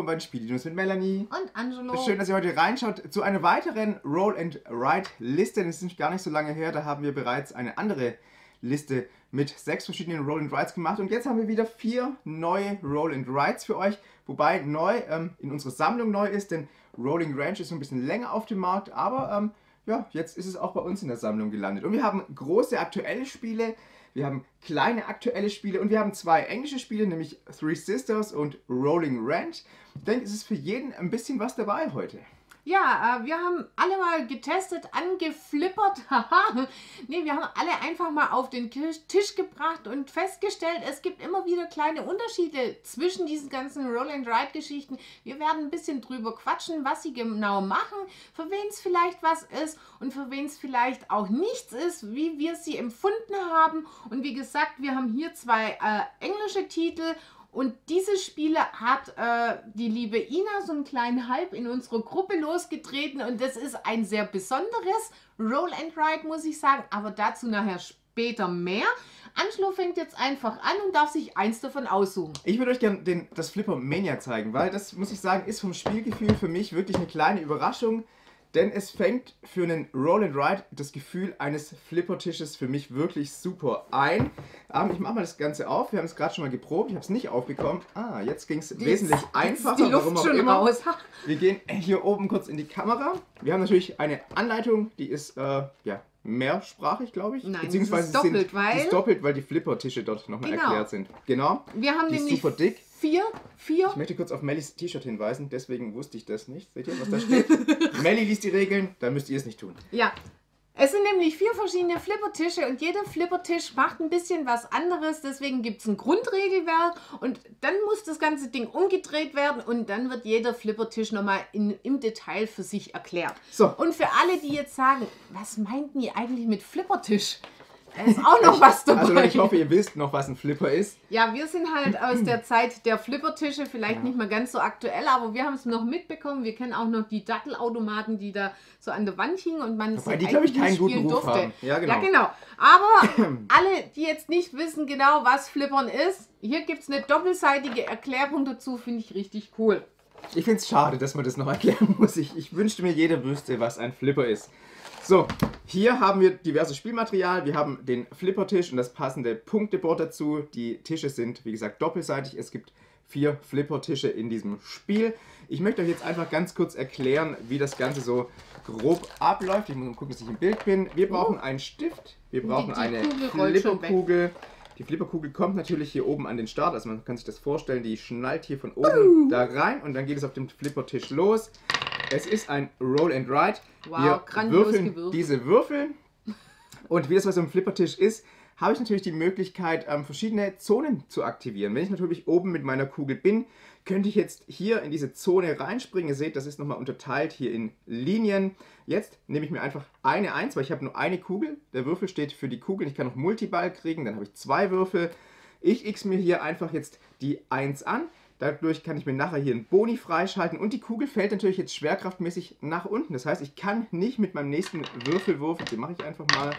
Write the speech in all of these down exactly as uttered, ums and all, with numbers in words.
bei den Spieldinos mit Melanie. Und Angelo. Schön, dass ihr heute reinschaut zu einer weiteren Roll-and-Ride-Liste. Das ist nicht gar nicht so lange her, da haben wir bereits eine andere Liste mit sechs verschiedenen Roll-and-Rides gemacht. Und jetzt haben wir wieder vier neue Roll-and-Rides für euch. Wobei neu ähm, in unserer Sammlung neu ist, denn Rolling Ranch ist so ein bisschen länger auf dem Markt. Aber ähm, ja, jetzt ist es auch bei uns in der Sammlung gelandet. Und wir haben große aktuelle Spiele. Wir haben kleine aktuelle Spiele und wir haben zwei englische Spiele, nämlich Three Sisters und Rolling Ranch. Ich denke, es ist für jeden ein bisschen was dabei heute. Ja, äh, wir haben alle mal getestet, angeflippert. Haha. Nee, wir haben alle einfach mal auf den Tisch gebracht und festgestellt, es gibt immer wieder kleine Unterschiede zwischen diesen ganzen Roll-and-Ride-Geschichten. Wir werden ein bisschen drüber quatschen, was sie genau machen, für wen es vielleicht was ist und für wen es vielleicht auch nichts ist, wie wir sie empfunden haben. Und wie gesagt, wir haben hier zwei äh, englische Titel. Und diese Spiele hat äh, die liebe Ina so einen kleinen Hype in unsere Gruppe losgetreten. Und das ist ein sehr besonderes Roll and Ride, muss ich sagen. Aber dazu nachher später mehr. Angelo fängt jetzt einfach an und darf sich eins davon aussuchen. Ich würde euch gerne den, das Flipper Mania zeigen, weil das, muss ich sagen, ist vom Spielgefühl für mich wirklich eine kleine Überraschung. Denn es fängt für einen Roll and Ride das Gefühl eines Flippertisches für mich wirklich super ein. Ähm, ich mache mal das Ganze auf. Wir haben es gerade schon mal geprobt. Ich habe es nicht aufbekommen. Ah, jetzt ging es wesentlich einfacher. Die Luft warum auch schon immer. raus. Wir gehen hier oben kurz in die Kamera. Wir haben natürlich eine Anleitung, die ist äh, ja, mehrsprachig, glaube ich. Nein, Beziehungsweise das ist doppelt, sind, weil... Die ist doppelt, weil die Flippertische dort nochmal Genau. erklärt sind. Genau. Wir haben die nämlich ist super dick. vier, vier... Ich möchte kurz auf Mellys T-Shirt hinweisen, deswegen wusste ich das nicht. Seht ihr, was da steht? Melly liest die Regeln, dann müsst ihr es nicht tun. Ja, es sind nämlich vier verschiedene Flippertische und jeder Flippertisch macht ein bisschen was anderes. Deswegen gibt es ein Grundregelwerk und dann muss das ganze Ding umgedreht werden und dann wird jeder Flippertisch nochmal in, im Detail für sich erklärt. So. Und für alle, die jetzt sagen, was meinten die eigentlich mit Flippertisch? Da ist auch noch was dabei. Also ich hoffe, ihr wisst noch, was ein Flipper ist. Ja, wir sind halt aus der Zeit der Flippertische, vielleicht ja. nicht mehr ganz so aktuell, aber wir haben es noch mitbekommen. Wir kennen auch noch die Dattelautomaten, die da so an der Wand hingen und man Wobei die, glaube ich, keinen guten Ruf durfte. haben. Ja, genau. Ja, genau. Aber alle, die jetzt nicht wissen genau, was Flippern ist, hier gibt es eine doppelseitige Erklärung dazu, finde ich richtig cool. Ich finde es schade, dass man das noch erklären muss. Ich, ich wünschte mir, jeder wüsste, was ein Flipper ist. So, hier haben wir diverses Spielmaterial. Wir haben den Flippertisch und das passende Punkteboard dazu. Die Tische sind, wie gesagt, doppelseitig. Es gibt vier Flippertische in diesem Spiel. Ich möchte euch jetzt einfach ganz kurz erklären, wie das Ganze so grob abläuft. Ich muss mal gucken, dass ich im Bild bin. Wir brauchen einen Stift, wir brauchen die, die eine Flipperkugel. Die Flipperkugel kommt natürlich hier oben an den Start. Also man kann sich das vorstellen, die schnallt hier von oben uh. da rein und dann geht es auf dem Flippertisch los. Es ist ein Roll and Ride. Wow, wir würfeln gewürfelt. diese Würfel. Und wie das was im Flippertisch ist, habe ich natürlich die Möglichkeit, ähm, verschiedene Zonen zu aktivieren. Wenn ich natürlich oben mit meiner Kugel bin, könnte ich jetzt hier in diese Zone reinspringen. Ihr seht, das ist nochmal unterteilt hier in Linien. Jetzt nehme ich mir einfach eine Eins, weil ich habe nur eine Kugel. Der Würfel steht für die Kugel. Ich kann noch Multiball kriegen, dann habe ich zwei Würfel. Ich x mir hier einfach jetzt die Eins an. Dadurch kann ich mir nachher hier einen Boni freischalten und die Kugel fällt natürlich jetzt schwerkraftmäßig nach unten. Das heißt, ich kann nicht mit meinem nächsten Würfelwurf, den mache ich einfach mal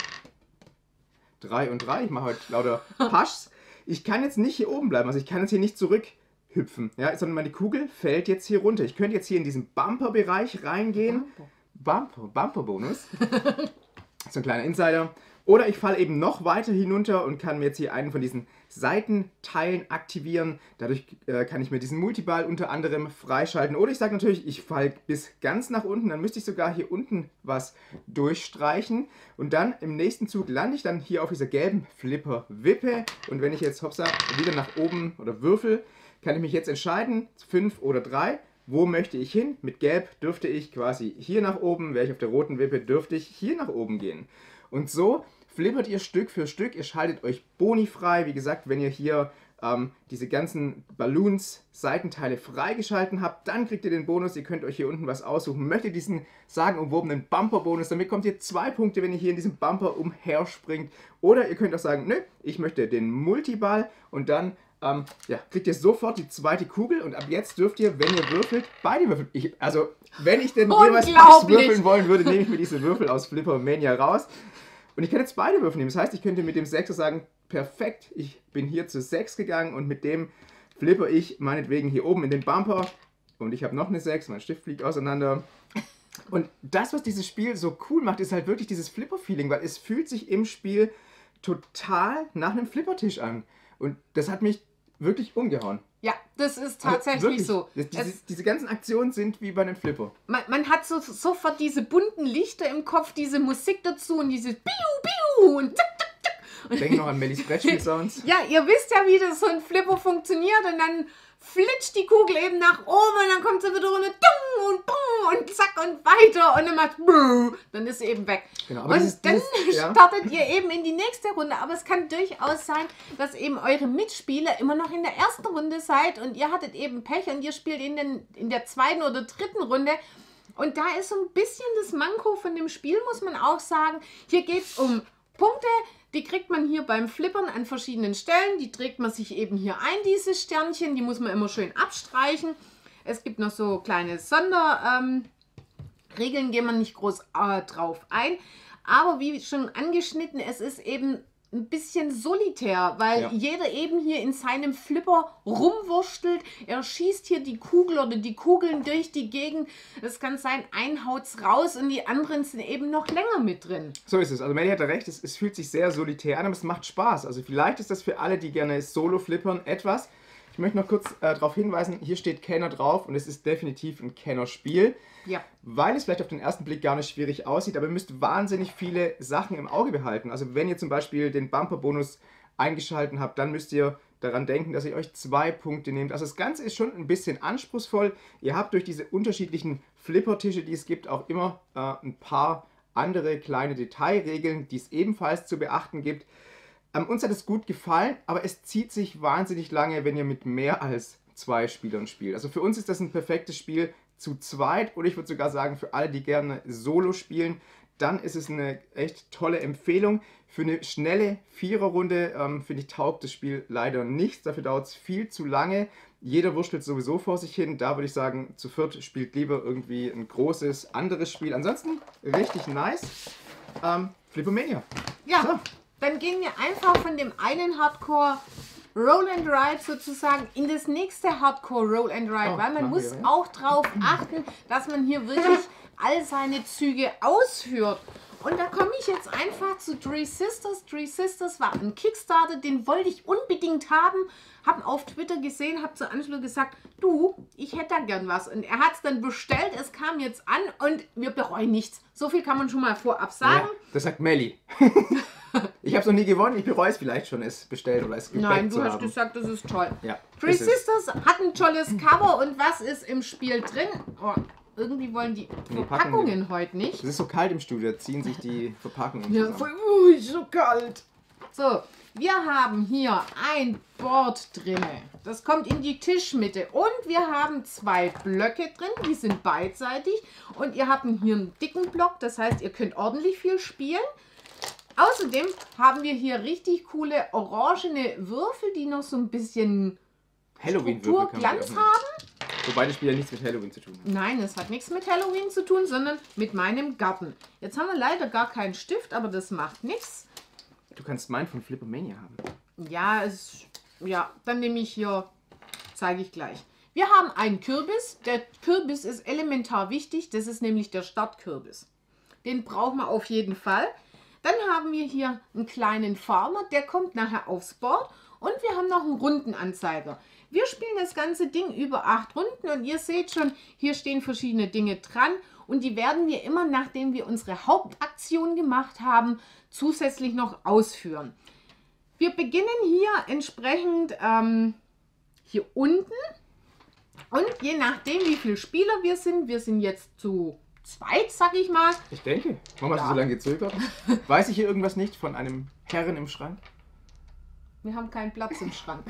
drei und drei, ich mache heute lauter Paschs. Ich kann jetzt nicht hier oben bleiben, also ich kann jetzt hier nicht zurückhüpfen, ja, sondern meine Kugel fällt jetzt hier runter. Ich könnte jetzt hier in diesen Bumper-Bereich reingehen. Bumper, Bumper-Bonus. So ein kleiner Insider. Oder ich falle eben noch weiter hinunter und kann mir jetzt hier einen von diesen Seitenteilen aktivieren. Dadurch äh, kann ich mir diesen Multiball unter anderem freischalten. Oder ich sage natürlich, ich falle bis ganz nach unten. Dann müsste ich sogar hier unten was durchstreichen. Und dann im nächsten Zug lande ich dann hier auf dieser gelben Flipper-Wippe. Und wenn ich jetzt hopsa, wieder nach oben oder würfel, kann ich mich jetzt entscheiden, fünf oder drei. Wo möchte ich hin? Mit Gelb dürfte ich quasi hier nach oben. Wäre ich auf der roten Wippe, dürfte ich hier nach oben gehen. Und so flippert ihr Stück für Stück, ihr schaltet euch Boni frei. Wie gesagt, wenn ihr hier ähm, diese ganzen Balloons, Seitenteile freigeschalten habt, dann kriegt ihr den Bonus. Ihr könnt euch hier unten was aussuchen. Möchtet ihr diesen sagenumwobenen Bumper-Bonus, damit bekommt ihr zwei Punkte, wenn ihr hier in diesem Bumper umherspringt. Oder ihr könnt auch sagen, nö, ich möchte den Multiball und dann ähm, ja, kriegt ihr sofort die zweite Kugel und ab jetzt dürft ihr, wenn ihr würfelt, beide würfeln. Ich, also, wenn ich denn jeweils würfeln wollen würde, nehme ich mir diese Würfel aus Flipper Mania raus. Und ich kann jetzt beide Würfel nehmen. Das heißt, ich könnte mit dem Sechser sagen, perfekt, ich bin hier zu sechs gegangen und mit dem flipper ich meinetwegen hier oben in den Bumper Und ich habe noch eine sechs, mein Stift fliegt auseinander. Und das, was dieses Spiel so cool macht, ist halt wirklich dieses Flipper-Feeling, weil es fühlt sich im Spiel total nach einem Flippertisch an. Und das hat mich wirklich umgehauen. Ja, das ist tatsächlich so. Diese, es, diese ganzen Aktionen sind wie bei einem Flipper. Man, man hat so, sofort diese bunten Lichter im Kopf, diese Musik dazu und dieses Biu, Biu und zack, zack, zack. Denk noch an Mellies Brettspiel-Sounds. Ja, ihr wisst ja, wie das so ein Flipper funktioniert und dann flitscht die Kugel eben nach oben und dann kommt sie wieder runter dung und bum und zack und weiter und dann macht brrr, dann ist sie eben weg. Genau, aber und ist dann dieses, startet ja. ihr eben in die nächste Runde. Aber es kann durchaus sein, dass eben eure Mitspieler immer noch in der ersten Runde seid und ihr hattet eben Pech und ihr spielt in, den, in der zweiten oder dritten Runde. Und da ist so ein bisschen das Manko von dem Spiel, muss man auch sagen. Hier geht es um Punkte. Die kriegt man hier beim Flippern an verschiedenen Stellen. Die trägt man sich eben hier ein, diese Sternchen. Die muss man immer schön abstreichen. Es gibt noch so kleine Sonderregeln, ähm, gehen wir nicht groß äh, drauf ein. Aber wie schon angeschnitten, es ist eben ein bisschen solitär, weil ja. jeder eben hier in seinem Flipper rumwurschtelt. Er schießt hier die Kugel oder die Kugeln durch die Gegend. Es kann sein, ein haut's raus und die anderen sind eben noch länger mit drin. So ist es. Also Melli hatte recht, es, es fühlt sich sehr solitär an, aber es macht Spaß. Also vielleicht ist das für alle, die gerne Solo flippern, etwas. Ich möchte noch kurz äh, darauf hinweisen, hier steht Kenner drauf und es ist definitiv ein Kennerspiel. Ja. Weil es vielleicht auf den ersten Blick gar nicht schwierig aussieht, aber ihr müsst wahnsinnig viele Sachen im Auge behalten. Also wenn ihr zum Beispiel den Bumper-Bonus eingeschalten habt, dann müsst ihr daran denken, dass ihr euch zwei Punkte nehmt. Also das Ganze ist schon ein bisschen anspruchsvoll. Ihr habt durch diese unterschiedlichen Flippertische, die es gibt, auch immer äh, ein paar andere kleine Detailregeln, die es ebenfalls zu beachten gibt. Ähm, uns hat es gut gefallen, aber es zieht sich wahnsinnig lange, wenn ihr mit mehr als zwei Spielern spielt. Also für uns ist das ein perfektes Spiel zu zweit oder ich würde sogar sagen, für alle, die gerne Solo spielen, dann ist es eine echt tolle Empfehlung. Für eine schnelle Viererrunde, ähm, finde ich, taugt das Spiel leider nichts. Dafür dauert es viel zu lange. Jeder wurschtelt sowieso vor sich hin. Da würde ich sagen, zu viert spielt lieber irgendwie ein großes, anderes Spiel. Ansonsten richtig nice. Ähm, Flippermania. Ja, so. Dann gehen wir einfach von dem einen Hardcore Roll and Ride sozusagen in das nächste Hardcore Roll and Ride, oh, weil man muss wir, ja. auch darauf achten, dass man hier wirklich all seine Züge ausführt. Und da komme ich jetzt einfach zu Three Sisters. Three Sisters war ein Kickstarter, den wollte ich unbedingt haben. Habe auf Twitter gesehen, habe zu Angelo gesagt, du, ich hätte da gern was. Und er hat es dann bestellt, es kam jetzt an und wir bereuen nichts. So viel kann man schon mal vorab sagen. Ja, das sagt Melli. Ich habe es noch nie gewonnen, ich bereue es vielleicht schon, es bestellt oder es gebackt Nein, du zu hast haben. gesagt, das ist toll. Ja, Three Sisters hat ein tolles Cover und was ist im Spiel drin? Oh, irgendwie wollen die Verpackungen die, heute nicht. Es ist so kalt im Studio, ziehen sich die Verpackungen ja, voll, uh, ist so kalt. So, wir haben hier ein Board drin. Das kommt in die Tischmitte und wir haben zwei Blöcke drin, die sind beidseitig und ihr habt hier einen dicken Block, das heißt, ihr könnt ordentlich viel spielen. Außerdem haben wir hier richtig coole orangene Würfel, die noch so ein bisschen Strukturglanz haben. Wobei das Spiel ja nichts mit Halloween zu tun hat. Nein, es hat nichts mit Halloween zu tun, sondern mit meinem Garten. Jetzt haben wir leider gar keinen Stift, aber das macht nichts. Du kannst meinen von Flippermania haben. Ja, es, ja, dann nehme ich hier, zeige ich gleich. Wir haben einen Kürbis. Der Kürbis ist elementar wichtig, das ist nämlich der Startkürbis. Den brauchen wir auf jeden Fall. Dann haben wir hier einen kleinen Farmer, der kommt nachher aufs Board. Und wir haben noch einen Rundenanzeiger. Wir spielen das ganze Ding über acht Runden und ihr seht schon, hier stehen verschiedene Dinge dran. Und die werden wir immer, nachdem wir unsere Hauptaktion gemacht haben, zusätzlich noch ausführen. Wir beginnen hier entsprechend ähm, hier unten. Und je nachdem, wie viele Spieler wir sind, wir sind jetzt zu zweit, sag ich mal. Ich denke. Warum hast du so lange gezögert? Weiß ich hier irgendwas nicht von einem Herren im Schrank? Wir haben keinen Platz im Schrank.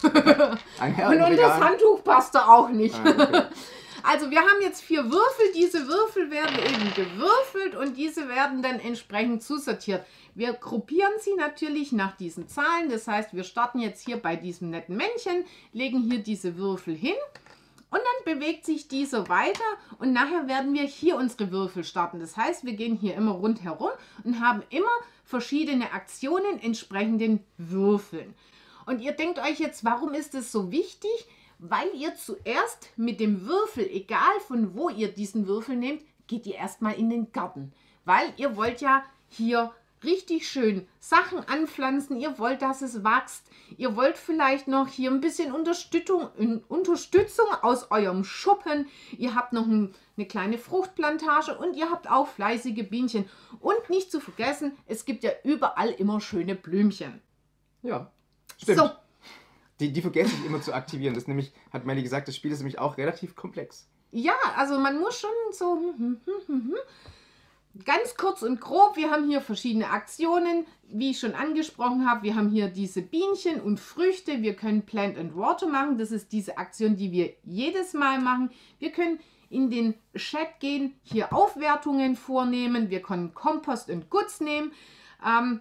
Ein Herren Und das Handtuch passt da auch nicht. Ah, okay. Also wir haben jetzt vier Würfel. Diese Würfel werden eben gewürfelt und diese werden dann entsprechend zusortiert. Wir gruppieren sie natürlich nach diesen Zahlen. Das heißt, wir starten jetzt hier bei diesem netten Männchen, legen hier diese Würfel hin. Und dann bewegt sich dieser weiter und nachher werden wir hier unsere Würfel starten. Das heißt, wir gehen hier immer rundherum und haben immer verschiedene Aktionen entsprechend den Würfeln. Und ihr denkt euch jetzt, warum ist das so wichtig? weil ihr zuerst mit dem Würfel, egal von wo ihr diesen Würfel nehmt, geht ihr erstmal in den Garten. Weil ihr wollt ja hier richtig schön Sachen anpflanzen, ihr wollt, dass es wächst, ihr wollt vielleicht noch hier ein bisschen Unterstützung, Unterstützung aus eurem Schuppen, ihr habt noch ein, eine kleine Fruchtplantage und ihr habt auch fleißige Bienchen. Und nicht zu vergessen, es gibt ja überall immer schöne Blümchen. Ja, stimmt. So. Die, die vergesse ich immer zu aktivieren. Das ist nämlich, hat Melli gesagt, das Spiel ist nämlich auch relativ komplex. Ja, also man muss schon so... Hm, hm, hm, hm. Ganz kurz und grob, wir haben hier verschiedene Aktionen, wie ich schon angesprochen habe. Wir haben hier diese Bienchen und Früchte. Wir können Plant and Water machen. Das ist diese Aktion, die wir jedes Mal machen. Wir können in den Chat gehen, hier Aufwertungen vornehmen. Wir können Kompost und Goods nehmen. Ähm,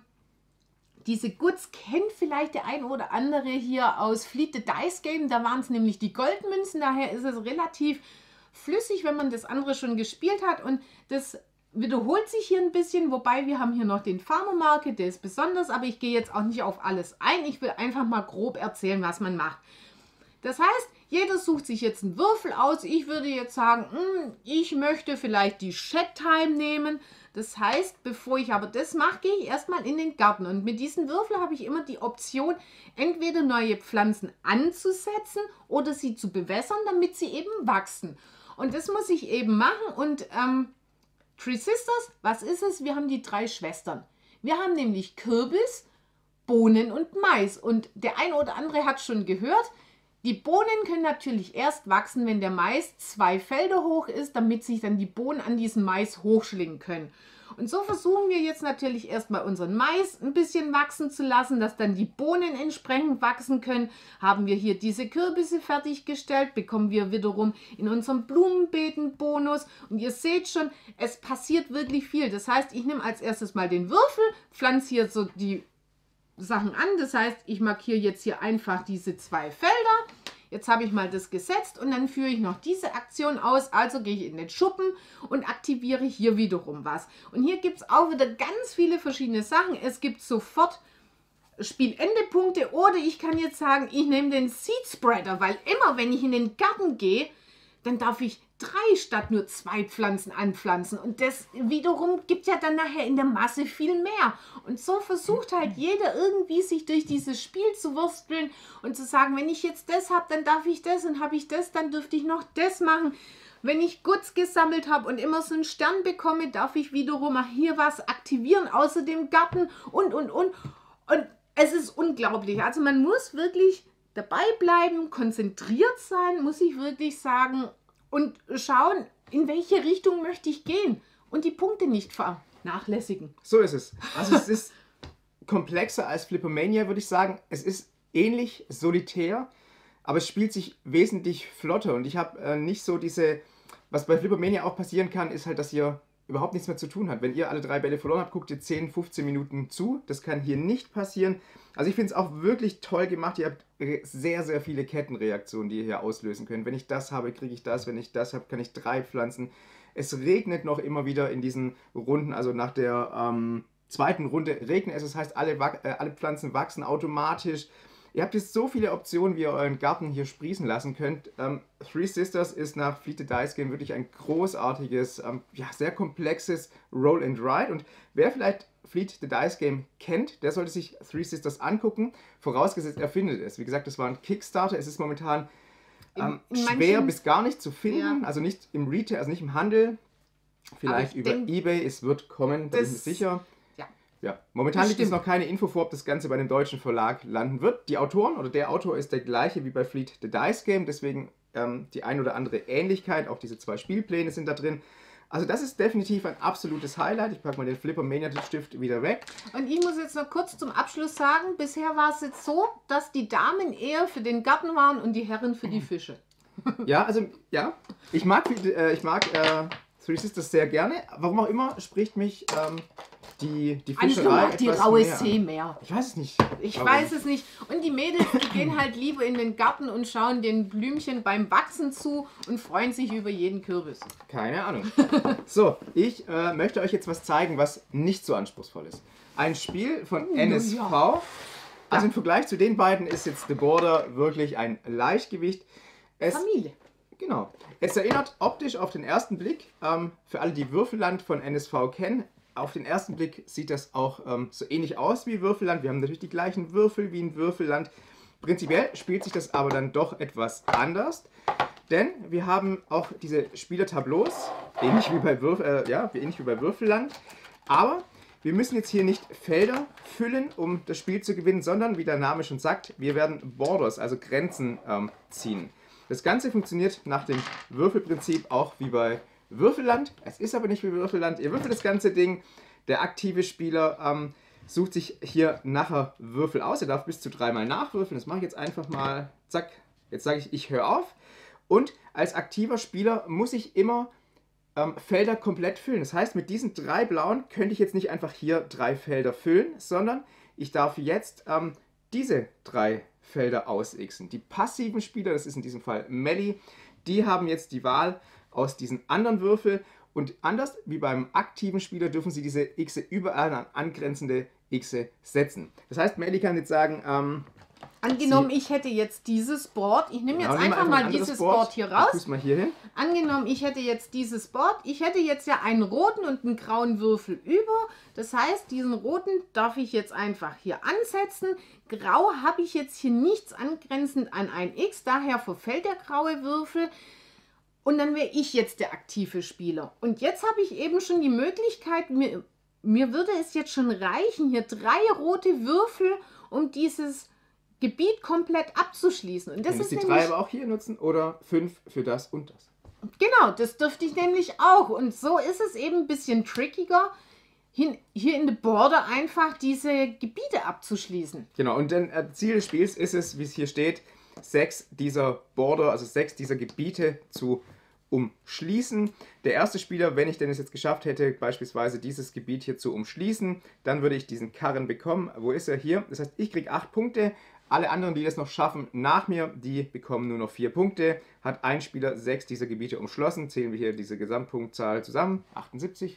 diese Goods kennt vielleicht der ein oder andere hier aus Fleet the Dice Game. Da waren es nämlich die Goldmünzen. Daher ist es relativ flüssig, wenn man das andere schon gespielt hat. Und das wiederholt sich hier ein bisschen, wobei wir haben hier noch den Farmer Market, der ist besonders, aber ich gehe jetzt auch nicht auf alles ein. Ich will einfach mal grob erzählen, was man macht. Das heißt, jeder sucht sich jetzt einen Würfel aus. Ich würde jetzt sagen, mh, ich möchte vielleicht die Chat Time nehmen. Das heißt, bevor ich aber das mache, gehe ich erstmal in den Garten. Und mit diesen Würfeln habe ich immer die Option, entweder neue Pflanzen anzusetzen oder sie zu bewässern, damit sie eben wachsen. Und das muss ich eben machen und ähm, Three Sisters, was ist es? Wir haben die drei Schwestern. Wir haben nämlich Kürbis, Bohnen und Mais. Und der eine oder andere hat schon gehört, die Bohnen können natürlich erst wachsen, wenn der Mais zwei Felder hoch ist, damit sich dann die Bohnen an diesen Mais hochschlingen können. Und so versuchen wir jetzt natürlich erstmal unseren Mais ein bisschen wachsen zu lassen, dass dann die Bohnen entsprechend wachsen können. Haben wir hier diese Kürbisse fertiggestellt, bekommen wir wiederum in unserem Blumenbeeten Bonus. Und ihr seht schon, es passiert wirklich viel. Das heißt, ich nehme als erstes mal den Würfel, pflanze hier so die Sachen an. Das heißt, ich markiere jetzt hier einfach diese zwei Felder. Jetzt habe ich mal das gesetzt und dann führe ich noch diese Aktion aus. Also gehe ich in den Schuppen und aktiviere hier wiederum was. Und hier gibt es auch wieder ganz viele verschiedene Sachen. Es gibt sofort Spielendepunkte oder ich kann jetzt sagen, ich nehme den Seed Spreader, weil immer wenn ich in den Garten gehe, dann darf ich drei statt nur zwei Pflanzen anpflanzen. Und das wiederum gibt ja dann nachher in der Masse viel mehr. Und so versucht halt jeder irgendwie sich durch dieses Spiel zu wursteln und zu sagen, wenn ich jetzt das habe, dann darf ich das und habe ich das, dann dürfte ich noch das machen. Wenn ich Goods gesammelt habe und immer so einen Stern bekomme, darf ich wiederum hier was aktivieren, außer dem Garten und, und, und. Und es ist unglaublich. Also man muss wirklich dabei bleiben, konzentriert sein, muss ich wirklich sagen, und schauen, in welche Richtung möchte ich gehen und die Punkte nicht vernachlässigen. So ist es. Also es ist komplexer als Flippermania, würde ich sagen. Es ist ähnlich solitär, aber es spielt sich wesentlich flotter und ich habe äh, nicht so diese, was bei Flippermania auch passieren kann, ist halt, dass ihr überhaupt nichts mehr zu tun habt. Wenn ihr alle drei Bälle verloren habt, guckt ihr zehn, fünfzehn Minuten zu. Das kann hier nicht passieren. Also ich finde es auch wirklich toll gemacht. Ihr habt sehr, sehr viele Kettenreaktionen, die ihr hier auslösen könnt. Wenn ich das habe, kriege ich das. Wenn ich das habe, kann ich drei pflanzen. Es regnet noch immer wieder in diesen Runden. Also nach der ähm, zweiten Runde regnet es. Das heißt, alle, äh, alle Pflanzen wachsen automatisch. Ihr habt jetzt so viele Optionen, wie ihr euren Garten hier sprießen lassen könnt. Ähm, Three Sisters ist nach Fleet the Dice Game wirklich ein großartiges, ähm, ja, sehr komplexes Roll and Ride. Und wer vielleicht Fleet the Dice Game kennt, der sollte sich Three Sisters angucken. Vorausgesetzt, er findet es. Wie gesagt, das war ein Kickstarter. Es ist momentan ähm, in, in schwer manchen, bis gar nicht zu finden. Ja. Also nicht im Retail, also nicht im Handel. Vielleicht über denk, eBay. Es wird kommen, da bin ich mir sicher. Ja, momentan liegt es noch keine Info vor, ob das Ganze bei dem deutschen Verlag landen wird. Die Autoren oder der Autor ist der gleiche wie bei Fleet the Dice Game, deswegen ähm, die ein oder andere Ähnlichkeit, auch diese zwei Spielpläne sind da drin. Also das ist definitiv ein absolutes Highlight. Ich packe mal den Flippermania-Stift wieder weg. Und ich muss jetzt noch kurz zum Abschluss sagen, bisher war es jetzt so, dass die Damen eher für den Garten waren und die Herren für die Fische. Ja, also ja, ich mag, äh, ich mag äh, Three Sisters sehr gerne. Warum auch immer spricht mich ähm, die, die Fischerei etwas die raue mehr See mehr. Ich weiß es nicht. Ich Warum? weiß es nicht. Und die Mädels, die gehen halt lieber in den Garten und schauen den Blümchen beim Wachsen zu und freuen sich über jeden Kürbis. Keine Ahnung. So, ich äh, möchte euch jetzt was zeigen, was nicht so anspruchsvoll ist. Ein Spiel von N S V. Also im Vergleich zu den beiden ist jetzt The Border wirklich ein Leichtgewicht. Es, Familie. Genau. Es erinnert optisch auf den ersten Blick, ähm, für alle, die Würfelland von N S V kennen, auf den ersten Blick sieht das auch ähm, so ähnlich aus wie Würfelland. Wir haben natürlich die gleichen Würfel wie in Würfelland. Prinzipiell spielt sich das aber dann doch etwas anders, denn wir haben auch diese Spielertableaus, ähnlich wie bei, Würf äh, ja, ähnlich wie bei Würfelland, aber wir müssen jetzt hier nicht Felder füllen, um das Spiel zu gewinnen, sondern, wie der Name schon sagt, wir werden Borders, also Grenzen ähm, ziehen. Das Ganze funktioniert nach dem Würfelprinzip auch wie bei Würfelland. Es ist aber nicht wie Würfelland. Ihr würfelt das ganze Ding. Der aktive Spieler ähm, sucht sich hier nachher Würfel aus. Er darf bis zu dreimal nachwürfeln. Das mache ich jetzt einfach mal. Zack. Jetzt sage ich, ich höre auf. Und als aktiver Spieler muss ich immer ähm, Felder komplett füllen. Das heißt, mit diesen drei blauen könnte ich jetzt nicht einfach hier drei Felder füllen, sondern ich darf jetzt ähm, diese drei Felder ausixen. Die passiven Spieler, das ist in diesem Fall Melli, die haben jetzt die Wahl aus diesen anderen Würfel und anders wie beim aktiven Spieler dürfen sie diese Xe überall an angrenzende Xe setzen. Das heißt, Melli kann jetzt sagen, ähm, Angenommen, ich hätte jetzt dieses Board, ich nehme jetzt genau, einfach, einfach mal ein dieses Board, Board hier raus. Ich mal hier hin. Angenommen, ich hätte jetzt dieses Board, ich hätte jetzt ja einen roten und einen grauen Würfel über. Das heißt, diesen roten darf ich jetzt einfach hier ansetzen. Grau habe ich jetzt hier nichts angrenzend an ein X, daher verfällt der graue Würfel. Und dann wäre ich jetzt der aktive Spieler. Und jetzt habe ich eben schon die Möglichkeit, mir, mir würde es jetzt schon reichen, hier drei rote Würfel, um dieses Gebiet komplett abzuschließen. Und das ist die nämlich, drei aber auch hier nutzen oder fünf für das und das. Genau, das dürfte ich nämlich auch. Und so ist es eben ein bisschen trickiger, hin, hier in der Border einfach diese Gebiete abzuschließen. Genau, und dann äh, Ziel des Spiels ist es, wie es hier steht, sechs dieser Border, also sechs dieser Gebiete zu umschließen. Der erste Spieler, wenn ich denn es jetzt geschafft hätte, beispielsweise dieses Gebiet hier zu umschließen, dann würde ich diesen Karren bekommen. Wo ist er? Hier. Das heißt, ich kriege acht Punkte. Alle anderen, die das noch schaffen, nach mir, die bekommen nur noch vier Punkte. Hat ein Spieler sechs dieser Gebiete umschlossen. Zählen wir hier diese Gesamtpunktzahl zusammen. achtundsiebzig.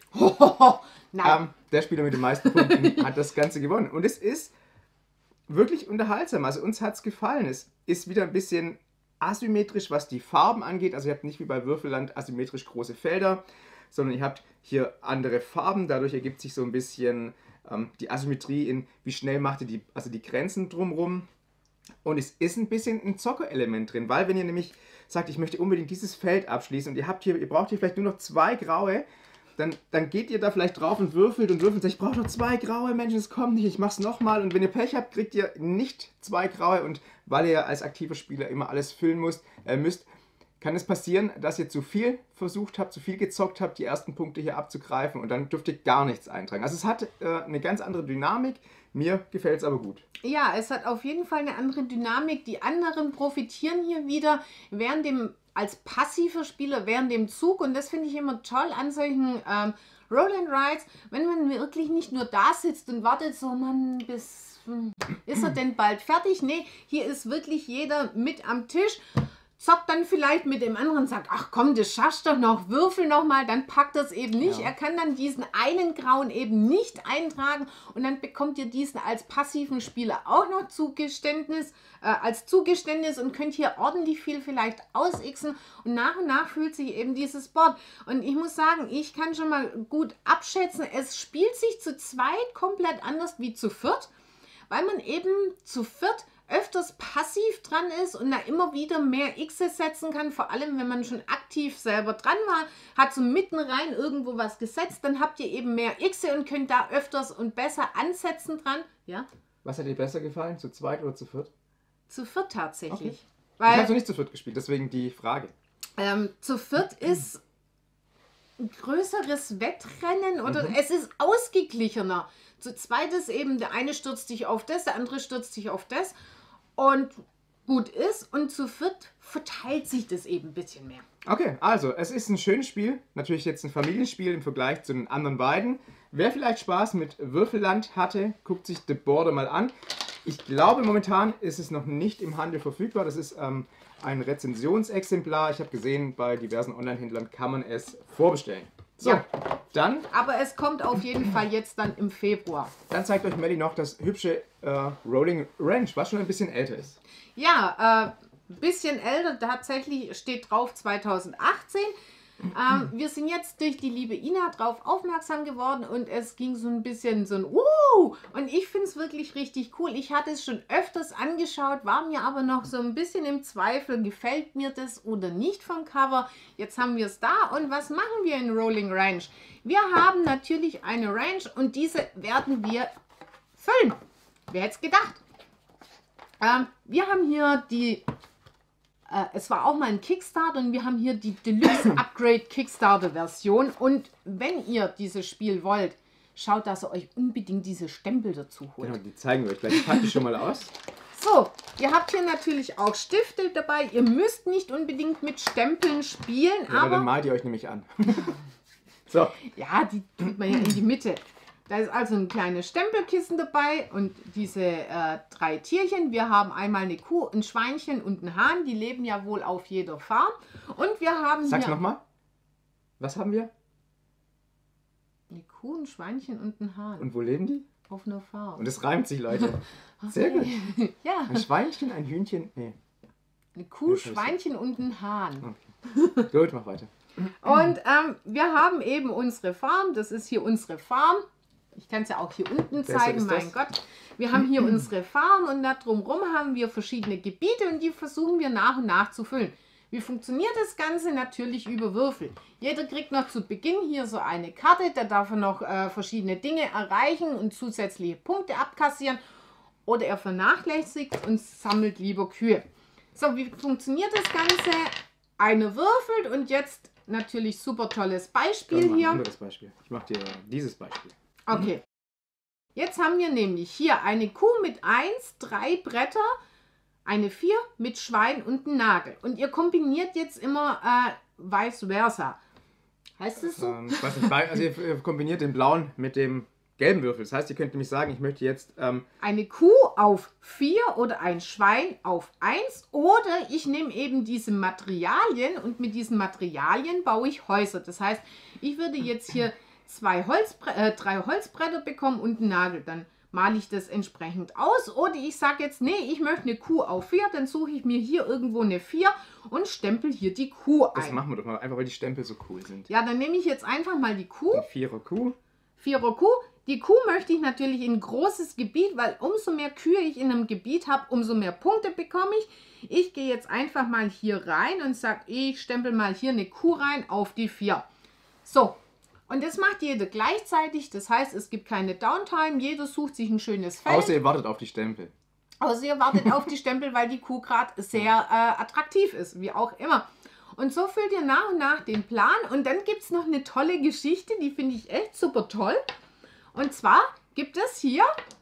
Nein. Ähm, der Spieler mit den meisten Punkten hat das Ganze gewonnen. Und es ist wirklich unterhaltsam. Also uns hat es gefallen. Es ist wieder ein bisschen asymmetrisch, was die Farben angeht. Also ihr habt nicht wie bei Würfelland asymmetrisch große Felder, sondern ihr habt hier andere Farben. Dadurch ergibt sich so ein bisschen ähm, die Asymmetrie in, wie schnell macht ihr die, also die Grenzen drumherum. Und es ist ein bisschen ein Zockerelement drin, weil wenn ihr nämlich sagt, ich möchte unbedingt dieses Feld abschließen und ihr habt hier, ihr braucht hier vielleicht nur noch zwei graue, dann, dann geht ihr da vielleicht drauf und würfelt und würfelt und sagt, ich brauche noch zwei graue, Menschen, es kommt nicht, ich mach's nochmal. Und wenn ihr Pech habt, kriegt ihr nicht zwei graue und weil ihr als aktiver Spieler immer alles füllen müsst, äh, müsst kann es passieren, dass ihr zu viel versucht habt, zu viel gezockt habt, die ersten Punkte hier abzugreifen und dann dürft ihr gar nichts eintragen. Also es hat äh, eine ganz andere Dynamik, mir gefällt es aber gut. Ja, es hat auf jeden Fall eine andere Dynamik. Die anderen profitieren hier wieder während dem, als passiver Spieler während dem Zug und das finde ich immer toll an solchen ähm, Roll and Rides, wenn man wirklich nicht nur da sitzt und wartet so, Mann, bis hm, ist er denn bald fertig? Nee, hier ist wirklich jeder mit am Tisch. Zockt dann vielleicht mit dem anderen und sagt, ach komm, das schaffst du doch noch, würfel noch mal, dann packt das eben nicht. Ja. Er kann dann diesen einen grauen eben nicht eintragen und dann bekommt ihr diesen als passiven Spieler auch noch Zugeständnis, äh, als Zugeständnis und könnt hier ordentlich viel vielleicht ausixen und nach und nach fühlt sich eben dieses Board. Und ich muss sagen, ich kann schon mal gut abschätzen, es spielt sich zu zweit komplett anders wie zu viert, weil man eben zu viert öfters passiv dran ist und da immer wieder mehr X's setzen kann, vor allem wenn man schon aktiv selber dran war, hat so mitten rein irgendwo was gesetzt, dann habt ihr eben mehr X's und könnt da öfters und besser ansetzen dran. Ja? Was hat dir besser gefallen, zu zweit oder zu viert? Zu viert tatsächlich. Okay. Weil, ich habe noch nicht zu viert gespielt, deswegen die Frage. Ähm, zu viert ist ein größeres Wettrennen oder Mhm. es ist ausgeglichener. Zu zweit ist eben, der eine stürzt sich auf das, der andere stürzt sich auf das und gut ist. Und zu viert verteilt sich das eben ein bisschen mehr. Okay, also es ist ein schönes Spiel. Natürlich jetzt ein Familienspiel im Vergleich zu den anderen beiden. Wer vielleicht Spaß mit Würfelland hatte, guckt sich The Border mal an. Ich glaube, momentan ist es noch nicht im Handel verfügbar. Das ist ähm, ein Rezensionsexemplar. Ich habe gesehen, bei diversen Online-Händlern kann man es vorbestellen. So, Ja. dann, Aber es kommt auf jeden Fall jetzt dann im Februar. dann zeigt euch Melli noch das hübsche äh, Rolling Ranch, was schon ein bisschen älter ist. Ja, äh, ein bisschen älter, tatsächlich steht drauf zweitausendachtzehn. Ähm, wir sind jetzt durch die liebe Ina drauf aufmerksam geworden und es ging so ein bisschen so ein Uh! Und ich finde es wirklich richtig cool. Ich hatte es schon öfters angeschaut, war mir aber noch so ein bisschen im Zweifel, gefällt mir das oder nicht vom Cover. Jetzt haben wir es da und was machen wir in Rolling Ranch? Wir haben natürlich eine Ranch und diese werden wir füllen. Wer hätte es gedacht? Ähm, wir haben hier die Äh, es war auch mal ein Kickstarter und wir haben hier die Deluxe Upgrade Kickstarter Version. Und wenn ihr dieses Spiel wollt, schaut, dass ihr euch unbedingt diese Stempel dazu holt. Genau, die zeigen wir euch gleich. Ich packe die schon mal aus. So, ihr habt hier natürlich auch Stifte dabei. Ihr müsst nicht unbedingt mit Stempeln spielen, Ja, aber... dann malt ihr euch nämlich an. So. Ja, die tut man ja in die Mitte. Da ist also ein kleines Stempelkissen dabei und diese äh, drei Tierchen. Wir haben einmal eine Kuh, ein Schweinchen und einen Hahn. Die leben ja wohl auf jeder Farm. Und wir haben Sag's hier... nochmal. Was haben wir? Eine Kuh, ein Schweinchen und ein Hahn. Und wo leben die? Auf einer Farm. Und es reimt sich, Leute. Sehr gut. Ja. Ein Schweinchen, ein Hühnchen. Nee. Eine Kuh, Schweinchen und ein Hahn. Okay. Gut, mach weiter. Und ähm, wir haben eben unsere Farm. Das ist hier unsere Farm. Ich kann es ja auch hier unten Besser zeigen, ist mein das. Gott. Wir haben hier unsere Farm und da drumherum haben wir verschiedene Gebiete und die versuchen wir nach und nach zu füllen. Wie funktioniert das Ganze? Natürlich über Würfel. Jeder kriegt noch zu Beginn hier so eine Karte, da darf er noch äh, verschiedene Dinge erreichen und zusätzliche Punkte abkassieren. Oder er vernachlässigt und sammelt lieber Kühe. So, wie funktioniert das Ganze? Einer würfelt und jetzt natürlich super tolles Beispiel Dann mach hier. Ein anderes Beispiel. Ich mache dir dieses Beispiel. Okay. Jetzt haben wir nämlich hier eine Kuh mit eins, drei Bretter, eine vier mit Schwein und einen Nagel. Und ihr kombiniert jetzt immer äh, vice versa. Heißt das so? Ähm, ich weiß nicht, also ihr kombiniert den blauen mit dem gelben Würfel. Das heißt, ihr könnt nämlich sagen, ich möchte jetzt... Ähm, eine Kuh auf vier oder ein Schwein auf eins. Oder ich nehme eben diese Materialien und mit diesen Materialien baue ich Häuser. Das heißt, ich würde jetzt hier zwei Holzbre äh, drei Holzbretter bekommen und einen Nagel. Dann male ich das entsprechend aus. Oder ich sage jetzt, nee, ich möchte eine Kuh auf vier. Dann suche ich mir hier irgendwo eine vier und stempel hier die Kuh das ein. machen wir doch mal, einfach weil die Stempel so cool sind. Ja, dann nehme ich jetzt einfach mal die Kuh. Eine Vierer Kuh. Vierer Kuh. Die Kuh möchte ich natürlich in ein großes Gebiet, weil umso mehr Kühe ich in einem Gebiet habe, umso mehr Punkte bekomme ich. Ich gehe jetzt einfach mal hier rein und sage, ich stempel mal hier eine Kuh rein auf die vier. So, und das macht jeder gleichzeitig. Das heißt, es gibt keine Downtime. Jeder sucht sich ein schönes Feld. Außer ihr wartet auf die Stempel. Außer ihr wartet auf die Stempel, weil die Kuh gerade sehr äh, attraktiv ist, wie auch immer. Und so füllt ihr nach und nach den Plan. Und dann gibt es noch eine tolle Geschichte, die finde ich echt super toll. Und zwar gibt es hier,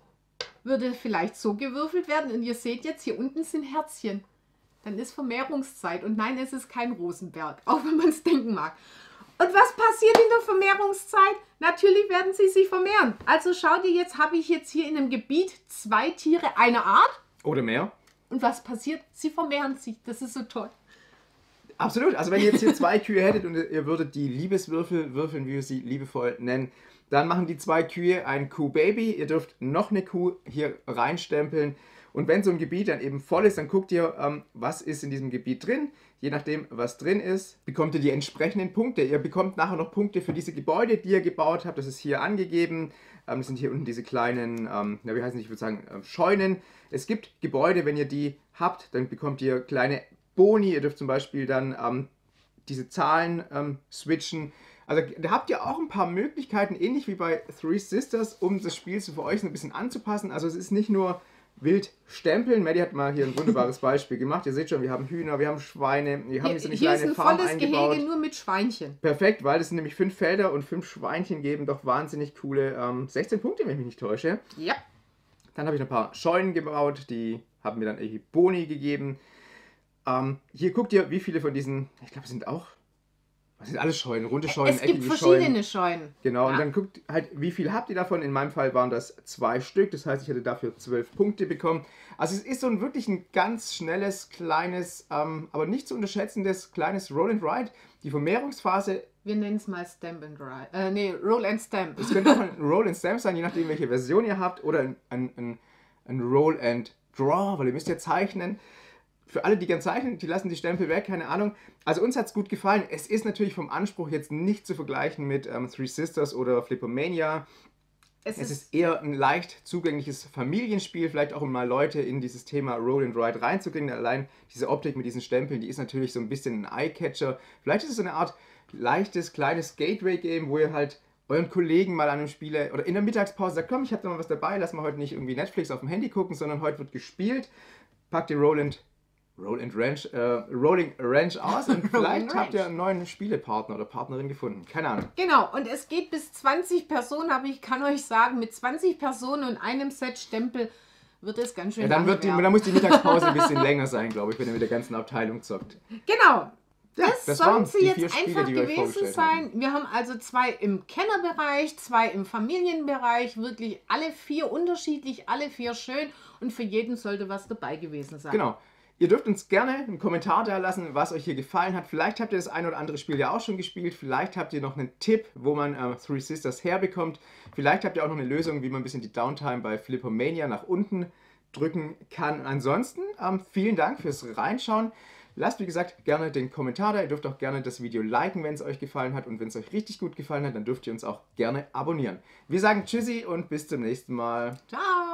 würde vielleicht so gewürfelt werden und ihr seht jetzt, hier unten sind Herzchen. Dann ist Vermehrungszeit und nein, es ist kein Rosenberg, auch wenn man es denken mag. Und was passiert in der Vermehrungszeit? Natürlich werden sie sich vermehren. Also schaut ihr jetzt, habe ich jetzt hier in einem Gebiet zwei Tiere einer Art. Oder mehr. Und was passiert? Sie vermehren sich. Das ist so toll. Absolut. Also wenn ihr jetzt hier zwei Kühe hättet und ihr würdet die Liebeswürfel würfeln, wie wir sie liebevoll nennen, dann machen die zwei Kühe ein Kuhbaby. Ihr dürft noch eine Kuh hier reinstempeln. Und wenn so ein Gebiet dann eben voll ist, dann guckt ihr, ähm, was ist in diesem Gebiet drin. Je nachdem, was drin ist, bekommt ihr die entsprechenden Punkte. Ihr bekommt nachher noch Punkte für diese Gebäude, die ihr gebaut habt. Das ist hier angegeben. Ähm, das sind hier unten diese kleinen, ähm, ja, wie heißen die, ich würde sagen, äh, Scheunen. Es gibt Gebäude, wenn ihr die habt, dann bekommt ihr kleine Boni. Ihr dürft zum Beispiel dann ähm, diese Zahlen ähm, switchen. Also da habt ihr auch ein paar Möglichkeiten, ähnlich wie bei Three Sisters, um das Spiel so für euch so ein bisschen anzupassen. Also es ist nicht nur wild stempeln. Maddie hat mal hier ein wunderbares Beispiel gemacht. Ihr seht schon, wir haben Hühner, wir haben Schweine, wir haben hier so eine hier kleine ist ein Farm volles eingebaut. Gehege nur mit Schweinchen. Perfekt, weil es sind nämlich fünf Felder und fünf Schweinchen geben doch wahnsinnig coole ähm, sechzehn Punkte, wenn ich mich nicht täusche. Ja. Dann habe ich noch ein paar Scheunen gebaut, die haben mir dann irgendwie Boni gegeben. Ähm, hier guckt ihr, wie viele von diesen, ich glaube es sind auch, was sind alles Scheunen, runde Scheunen, Es gibt eckige verschiedene Scheunen. Scheunen. Genau, Ja. und dann guckt halt, wie viel habt ihr davon? In meinem Fall waren das zwei Stück, das heißt, ich hätte dafür zwölf Punkte bekommen. Also es ist so ein wirklich ein ganz schnelles, kleines, ähm, aber nicht zu unterschätzendes, kleines Roll and Ride. Die Vermehrungsphase, Wir nennen es mal Stamp and Ride. Äh, nee, Roll and Stamp. es könnte auch ein Roll and Stamp sein, je nachdem, welche Version ihr habt, oder ein, ein, ein, ein Roll and Draw, weil ihr müsst ja zeichnen. für alle, die gern zeichnen, die lassen die Stempel weg, keine Ahnung. Also uns hat es gut gefallen. Es ist natürlich vom Anspruch jetzt nicht zu vergleichen mit ähm, Three Sisters oder Flipomania. Es, es ist, ist eher ein leicht zugängliches Familienspiel, vielleicht auch um mal Leute in dieses Thema Roll and Ride reinzukriegen. Allein diese Optik mit diesen Stempeln, die ist natürlich so ein bisschen ein Eye-Catcher. Vielleicht ist es so eine Art leichtes, kleines Gateway-Game, wo ihr halt euren Kollegen mal an einem Spiel oder in der Mittagspause sagt, komm, ich habe da mal was dabei, lass mal heute nicht irgendwie Netflix auf dem Handy gucken, sondern heute wird gespielt. Packt ihr Roll and Roll and Ranch, äh, Rolling Ranch aus und vielleicht habt ihr einen neuen Spielepartner oder Partnerin gefunden. Keine Ahnung. Genau, und es geht bis zwanzig Personen, aber ich kann euch sagen, mit zwanzig Personen und einem Set Stempel wird es ganz schön ja, dann, wird die, dann muss die Mittagspause ein bisschen länger sein, glaube ich, wenn ihr mit der ganzen Abteilung zockt. Genau. Ja, das das sollen sie jetzt jetzt Spiele, einfach gewesen sein. Haben. Wir haben also zwei im Kennerbereich, zwei im Familienbereich, wirklich alle vier unterschiedlich, alle vier schön und für jeden sollte was dabei gewesen sein. Genau. Ihr dürft uns gerne einen Kommentar da lassen, was euch hier gefallen hat. Vielleicht habt ihr das ein oder andere Spiel ja auch schon gespielt. Vielleicht habt ihr noch einen Tipp, wo man äh, Three Sisters herbekommt. Vielleicht habt ihr auch noch eine Lösung, wie man ein bisschen die Downtime bei Flipomania nach unten drücken kann. Ansonsten ähm, vielen Dank fürs Reinschauen. Lasst, wie gesagt, gerne den Kommentar da. Ihr dürft auch gerne das Video liken, wenn es euch gefallen hat. Und wenn es euch richtig gut gefallen hat, dann dürft ihr uns auch gerne abonnieren. Wir sagen Tschüssi und bis zum nächsten Mal. Ciao!